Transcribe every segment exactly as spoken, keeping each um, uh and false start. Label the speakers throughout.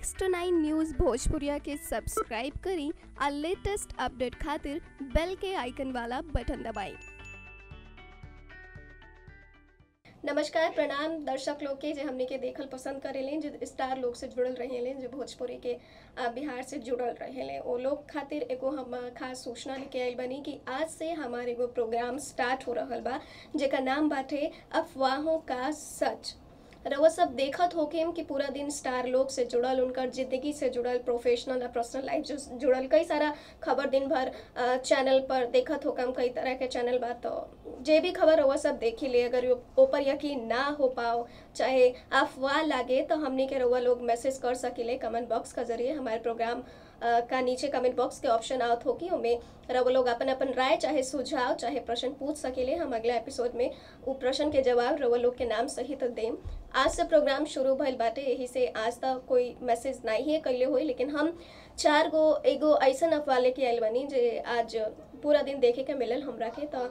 Speaker 1: Six two nine news भोजपुरिया के subscribe करी और लेटेस्ट अपडेट खातिर बेल के आइकन वाला बटन दबाएं। नमस्कार प्रणाम दर्शक लोग के जो हमने के देखल पसंद करेलें, जो स्टार लोग से जुड़ल रहेलें, जो भोजपुरी के आ, बिहार से जुड़ल रहेलें, वो लोग खातिर एगो हम खास सूचना लेके आइल बनी कि आज से हमारे एगो प्रोग्राम स्टार्ट हो रहल बा जेका नाम बाटे अफवाहों का सच। रउआ सब देखत होकेम कि पूरा दिन स्टार लोग से जुड़ल, उनकर जिंदगी से जुड़ल, प्रोफेशनल और पर्सनल लाइफ जो जुड़ल कई सारा खबर दिन भर चैनल पर देखत होकम, कई तरह के चैनल बा। तो जे भी खबर रउआ सब देखी ले, अगर ऊपर यकीन ना हो पाओ चाहे अफवाह लागे तो हमने के रउआ लोग मैसेज कर सकिले कमेंट बॉक्स का जरिए। हमारे प्रोग्राम Uh, का नीचे कमेंट बॉक्स के ऑप्शन आवत होगी, उनमें रउआ लोग अपन अपन राय चाहे सुझाव चाहे प्रश्न पूछ सकेले। हम अगला एपिसोड में वो प्रश्न के जवाब रउआ लोग के नाम सहित देम। आज से प्रोग्राम शुरू भइल बाटे, यही से आज तक कोई मैसेज नहीं है कैले हुई, लेकिन हम चार गो एगो ऐसा अफवाह लेके आइल बनी जे आज पूरा दिन देखे के मिलल हमरा के। तो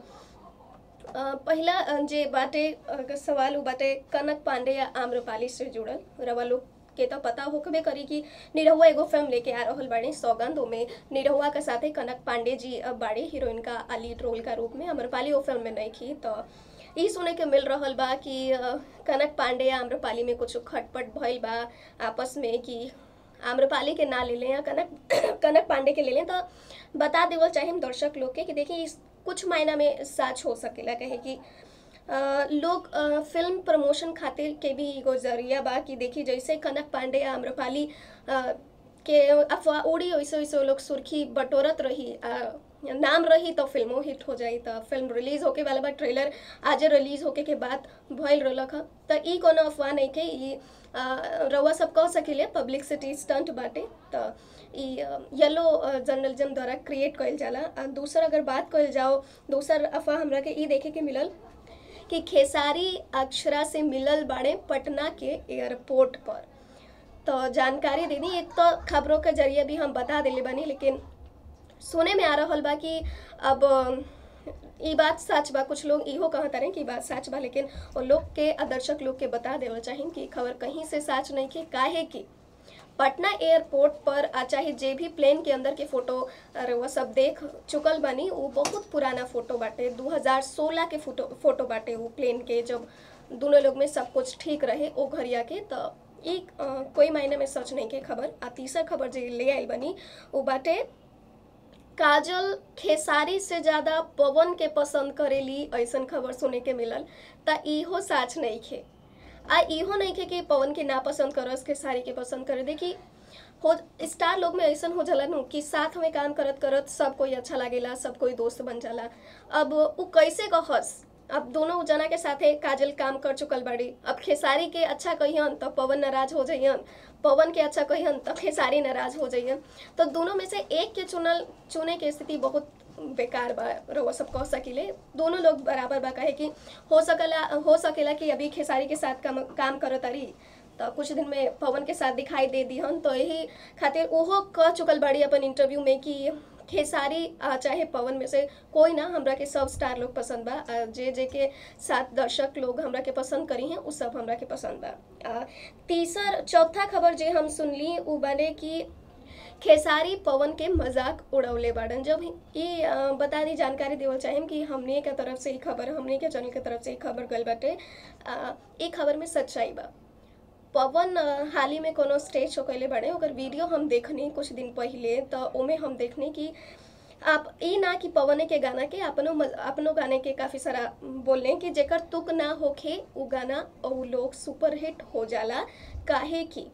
Speaker 1: पहला जे बाटे सवाल वो बाटे कनक पांडे या आम्रपाली से जुड़ल। रउआ लोग के तो पता होकबे करी कि निरहुआ एगो फिल्म लेके आ रहल बाड़ी सौगंध, में निरहुआ के साथे कनक पांडे जी बाड़ी हीरोइन का लीड रोल का रूप में। आम्रपाली वो फिल्म में नहीं थी। तो ये सुने के मिल रहल बा कि कनक पांडे या आम्रपाली में कुछ खटपट भइल बा आपस में कि आम्रपाली के ना ले लें या कनक कनक पांडे के ले लें। तो बता देवल चाहे हम दर्शक लोग के कि देखिए कुछ मायना में सच हो सकेला, कहे कि Uh, लोग uh, फिल्म प्रमोशन खातिर के भी एगो जरिया बा कि देखी जैसे कनक पांडे या आम्रपाली uh, के अफवाह उड़ी वैसे वैसे लोग सुर्खी बटोरत रही, uh, नाम रही तो फिल्मों हिट हो जाई। तो फिल्म रिलीज होके वाला बा, ट्रेलर आज रिलीज होके के बाद भइल रहलक ह। तो ई कोनो अफवाह नहीं के, ई रउआ सब कह सकेले पब्लिसिटी स्टंट बाटे। तो ई येलो जर्नलिज्म द्वारा क्रिएट कइल जाला। दूसर अगर बात कइल जाओ, दूसर अफवाह हमरा के ई देखे के मिलल कि खेसारी अक्षरा से मिलल बाड़े पटना के एयरपोर्ट पर। तो जानकारी दे दी, एक तो खबरों के जरिए भी हम बता दिले बनी, लेकिन सुने में आ रहल बा कि अब ये बात सच बा। कुछ लोग इहो कहत रहे कि बात सच बा, लेकिन वो लोग के दर्शक लोग के बता देवल चाहिए कि खबर कहीं से सच नहीं की। काहे कि पटना एयरपोर्ट पर चाहे जे भी प्लेन के अंदर के फोटो वो सब देख चुकल बनी, वो बहुत पुराना फोटो बाटे, दो हज़ार सोलह के फोटो फोटो बाटे वो प्लेन के, जब दोनों लोग में सब कुछ ठीक रहे ओ घरिया के। तो एक कोई मायने में सच नहीं के खबर। आ तीसरा खबर जो ले आई बनी वो बाटे काजल खेसारी से ज़्यादा पवन के पसंद करेली, ऐसा खबर सुने के मिलल। तो इहो सच नहीं खे, आ इहो नहीं खे कि पवन के ना पसंद करस खेसारी के पसंद करे। देखी हो स्टार लोग में ऐसा हो जाला नु कि साथ में काम करत करत सब कोई अच्छा लागेला, सब कोई दोस्त बन जाला। अब वो कैसे कहस, अब दोनों जना के साथे काजल काम कर चुकल बाड़ी, अब खेसारी के अच्छा कहियन तो पवन नाराज हो जाइयन, पवन के अच्छा कहियन तो खेसारी नाराज हो जाइयन। तो दोनों में से एक के चुनल चुने के स्थिति बहुत बेकार बा। रउआ सब कह सकिले दोनों लोग बराबर बा, कहे कि हो सकला हो सकेला कि अभी खेसारी के साथ काम काम करत तारी तो कुछ दिन में पवन के साथ दिखाई दे दिहन। तो यही खातिर ओहो कह चुकल बाड़ी अपन इंटरव्यू में कि खेसारी चाहे पवन में से कोई ना, हमरा के सब स्टार लोग पसंद बा, जे जे के साथ दर्शक लोग हमरा के पसंद करी हैं वो सब हमरा के पसंद बा। तीसर चौथा खबर जे हम सुनली वो बने कि खेसारी पवन के मजाक उड़ौले बाड़न। जब ये बता दी जानकारी देवल चाहे कि हमने के तरफ से ही खबर, हमने के चैनल के तरफ से ही खबर गल बाटे। एक खबर में सच्चाई बा। पवन हाल ही में कोनो स्टेज शो कैले बाड़े, ओकर वीडियो हम देखनी कुछ दिन पहले। तो ओमे हम देखने कि आप ई ना कि पवन के गाना के अपनो अपनो गाने के काफ़ी सारा बोलने कि जेकर तुक ना होखे वो गाना और लोग सुपर हिट हो जाला। काहे कि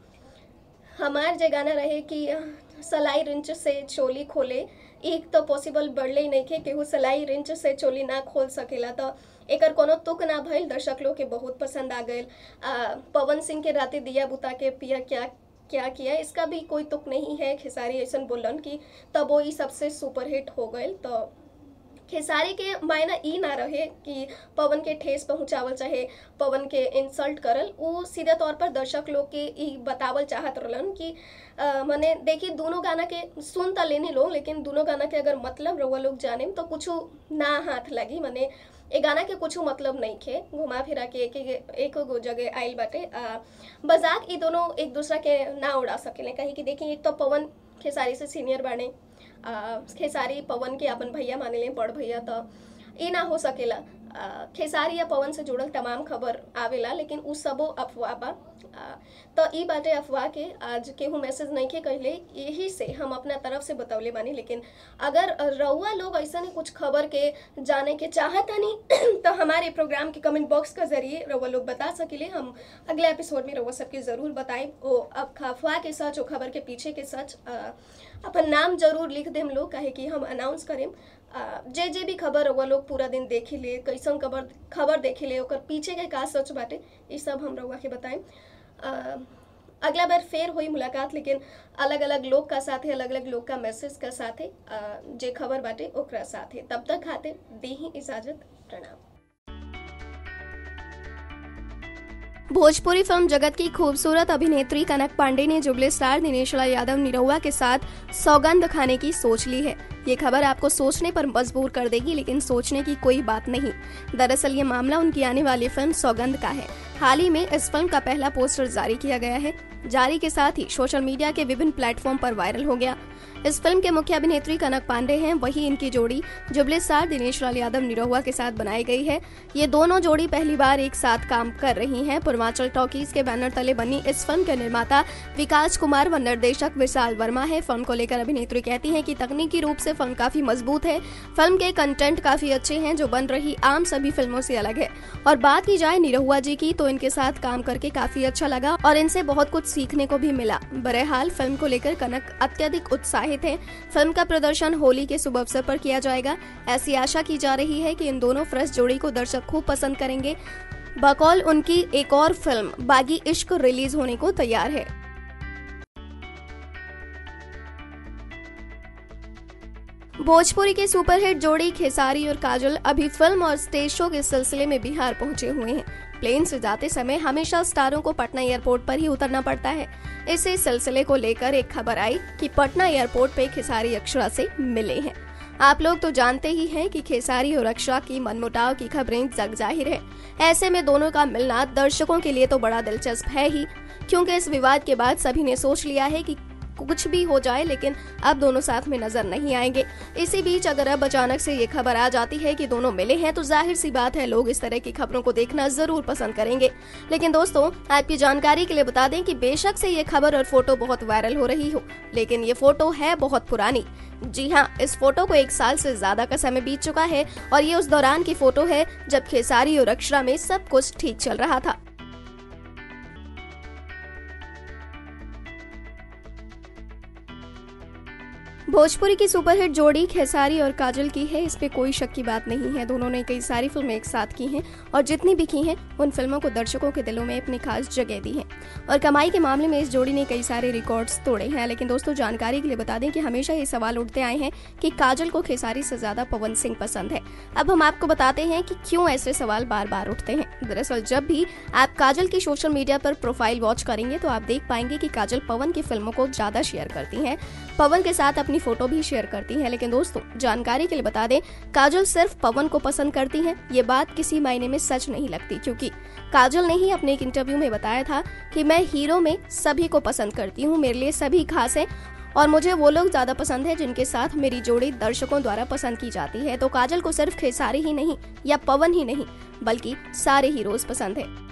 Speaker 1: हमार जे गाना रहे कि सलाई रिंच से चोली खोले, एक तो पॉसिबल बढ़ले ही नहीं थे कि वो सलाई रिंच से चोली ना खोल सकेला। तो एकर कोनो तुक ना भइल, दर्शक लोग के बहुत पसंद आ गए। पवन सिंह के राते दिया बुता के पिया क्या क्या किया, इसका भी कोई तुक नहीं है। खेसारी ऐसा बोलन कि तब वो ये सबसे सुपर हिट हो गए। तो खेसारी के मायना ई ना रहे कि पवन के ठेस पहुँचावल चाहे पवन के इंसल्ट करल, वो सीधे तौर पर दर्शक लोग के ई बतावल चाहत रहलन कि मने देखिए दोनों गाना के सुन तो लेने लो, लेकिन दोनों गाना के अगर मतलब रउआ लोग जाने तो कुछ ना हाथ लगी। मने ए गाना के कुछ मतलब नहीं खे, घुमा फिरा के एक एक गो जगह आइल बाटे। आ, मजाक ई दोनों एक दूसरा के ना उड़ा सकेले, कहीं कि देखिए एक तो पवन खेसारी से सीनियर बाने, आ, खेसारी पवन के अपन भैया माने ले, बड़ भैया, तो ई ना हो सकेला। आ, खेसारी या पवन से जुड़ल तमाम खबर आवेला, लेकिन उ सबो अफवाह बा। आ, तो ई बाटे अफवाह के आज केहू मैसेज नहीं के कहले, यही से हम अपना तरफ से बतौले बानी। लेकिन अगर रउआ लोग ऐसा नहीं कुछ खबर के जाने के चाहतानी तो हमारे प्रोग्राम के कमेंट बॉक्स का जरिए रउआ लोग बता सकेले, हम अगले एपिसोड में रउआ सबके ज़रूर बताए। ओ अब अफवाह के सच, ओ खबर के पीछे के सच, आ, अपन नाम जरूर लिख देम लोग, काहे कि हम अनाउंस करें जे जे भी खबर रउआ लोग पूरा दिन देखी ले, कैसन खबर खबर देखी ले, ओकर पीछे के का सच बाटे, ये सब हम रउआ के बताएं। अगला बार फिर हुई मुलाकात, लेकिन अलग अलग लोग का साथे, अलग अलग लोग का मैसेज का साथे, जे खबर बाटे ओकरा साथे। तब तक खातिर दी ही इजाजत, प्रणाम।
Speaker 2: भोजपुरी फिल्म जगत की खूबसूरत अभिनेत्री कनक पांडे ने जुबली स्टार दिनेश लाल यादव निरहुआ के साथ सौगंध खाने की सोच ली है। ये खबर आपको सोचने पर मजबूर कर देगी, लेकिन सोचने की कोई बात नहीं। दरअसल ये मामला उनकी आने वाली फिल्म सौगंध का है। हाल ही में इस फिल्म का पहला पोस्टर जारी किया गया है। जारी के साथ ही सोशल मीडिया के विभिन्न प्लेटफॉर्म पर वायरल हो गया। इस फिल्म के मुख्य अभिनेत्री कनक पांडे हैं, वही इनकी जोड़ी जुबली स्टार दिनेश लाल यादव निरहुआ के साथ बनाई गई है। ये दोनों जोड़ी पहली बार एक साथ काम कर रही हैं। पूर्वांचल टॉकीज के बैनर तले बनी इस फिल्म के निर्माता विकास कुमार व निर्देशक विशाल वर्मा है। फिल्म को लेकर अभिनेत्री कहती हैं कि तकनीकी रूप से फिल्म काफी मजबूत है, फिल्म के कंटेंट काफी अच्छे हैं, जो बन रही आम सभी फिल्मों से अलग है। और बात की जाए निरहुआ जी की, तो इनके साथ काम करके काफी अच्छा लगा और इनसे बहुत कुछ सीखने को भी मिला। बहरहाल फिल्म को लेकर कनक अत्यधिक उत्साहित है। फिल्म का प्रदर्शन होली के शुभ अवसर पर किया जाएगा। ऐसी आशा की जा रही है कि इन दोनों फ्रेश जोड़ी को दर्शक खूब पसंद करेंगे। बकौल उनकी एक और फिल्म बागी इश्क रिलीज होने को तैयार है। भोजपुरी के सुपरहिट जोड़ी खेसारी और काजल अभी फिल्म और स्टेज शो के सिलसिले में बिहार पहुंचे हुए हैं। प्लेन से जाते समय हमेशा स्टारों को पटना एयरपोर्ट पर ही उतरना पड़ता है। इसी सिलसिले को लेकर एक खबर आई कि पटना एयरपोर्ट पे खेसारी अक्षरा से मिले हैं। आप लोग तो जानते ही हैं कि खेसारी और अक्षरा की मनमुटाव की खबरें जग जाहिर है। ऐसे में दोनों का मिलना दर्शकों के लिए तो बड़ा दिलचस्प है ही, क्योंकि इस विवाद के बाद सभी ने सोच लिया है कि कुछ भी हो जाए, लेकिन अब दोनों साथ में नजर नहीं आएंगे। इसी बीच अगर अब अचानक से ये खबर आ जाती है कि दोनों मिले हैं, तो जाहिर सी बात है लोग इस तरह की खबरों को देखना जरूर पसंद करेंगे। लेकिन दोस्तों, आपकी जानकारी के लिए बता दें कि बेशक से ये खबर और फोटो बहुत वायरल हो रही हो, लेकिन ये फोटो है बहुत पुरानी। जी हाँ, इस फोटो को एक साल से ज्यादा का समय बीत चुका है और ये उस दौरान की फोटो है जब खेसारी और अक्षरा में सब कुछ ठीक चल रहा था। भोजपुरी की सुपरहिट जोड़ी खेसारी और काजल की है, इस पे कोई शक की बात नहीं है। दोनों ने कई सारी फिल्में एक साथ की हैं और जितनी भी की हैं उन फिल्मों को दर्शकों के दिलों में अपनी खास जगह दी है और कमाई के मामले में इस जोड़ी ने कई सारे रिकॉर्ड्स तोड़े हैं। लेकिन दोस्तों, जानकारी के लिए बता दें कि हमेशा ये सवाल उठते आए हैं कि काजल को खेसारी से ज्यादा पवन सिंह पसंद है। अब हम आपको बताते हैं कि क्यों ऐसे सवाल बार बार उठते हैं। दरअसल जब भी आप काजल की सोशल मीडिया पर प्रोफाइल वॉच करेंगे तो आप देख पाएंगे कि काजल पवन की फिल्मों को ज्यादा शेयर करती है, पवन के साथ अपनी फोटो भी शेयर करती हैं। लेकिन दोस्तों, जानकारी के लिए बता दें, काजल सिर्फ पवन को पसंद करती हैं। ये बात किसी मायने में सच नहीं लगती, क्योंकि काजल ने ही अपने एक इंटरव्यू में बताया था कि मैं हीरो में सभी को पसंद करती हूँ, मेरे लिए सभी खास हैं और मुझे वो लोग ज्यादा पसंद है जिनके साथ मेरी जोड़ी दर्शकों द्वारा पसंद की जाती है। तो काजल को सिर्फ खेसारी ही नहीं या पवन ही नहीं, बल्कि सारे हीरोज पसंद है।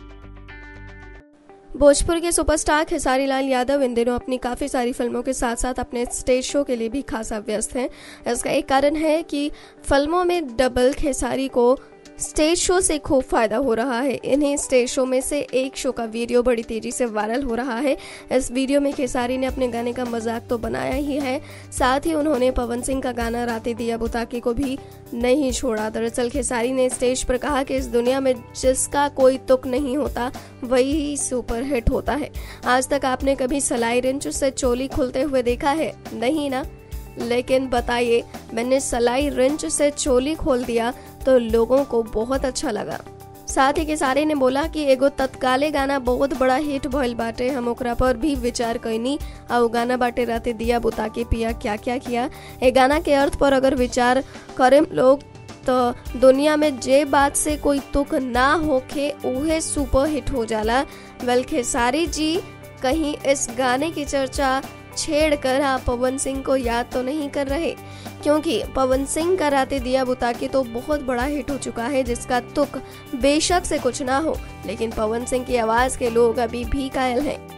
Speaker 2: भोजपुर के सुपरस्टार खेसारी लाल यादव इन दिनों अपनी काफ़ी सारी फिल्मों के साथ साथ अपने स्टेज शो के लिए भी खासा व्यस्त हैं। इसका एक कारण है कि फिल्मों में डबल खेसारी को स्टेज शो से खूब फायदा हो रहा है। इन्हें स्टेज शो में से एक शो का वीडियो बड़ी तेजी से वायरल हो रहा है। इस वीडियो में खेसारी ने अपने गाने का मजाक तो बनाया ही है, साथ ही उन्होंने पवन सिंह का गाना रातें दिया बुताके को भी नहीं छोड़ा। दरअसल खेसारी ने स्टेज पर कहा कि इस दुनिया में जिसका कोई तुक नहीं होता वही सुपरहिट होता है। आज तक आपने कभी सलाई रिंच से चोली खुलते हुए देखा है? नहीं ना? लेकिन बताइए, मैंने सलाई रिंच से चोली खोल दिया तो लोगों को बहुत अच्छा लगा। साथ ही खेसारी ने बोला कि एगो तत्काले गाना बहुत बड़ा हिट भइल बाटे, हम ओकरा पर भी विचार कईनी और गाना बाटे राते दिया बुता के पिया क्या क्या किया। ए गाना के अर्थ पर अगर विचार करें लोग तो दुनिया में जे बात से कोई तुक ना होखे उहे सुपर हिट हो जाला। वेल खेसारी जी कहीं इस गाने की चर्चा छेड़कर आप पवन सिंह को याद तो नहीं कर रहे, क्योंकि पवन सिंह का राते दिया बुता के तो बहुत बड़ा हिट हो चुका है, जिसका तुक बेशक से कुछ ना हो, लेकिन पवन सिंह की आवाज के लोग अभी भी कायल हैं।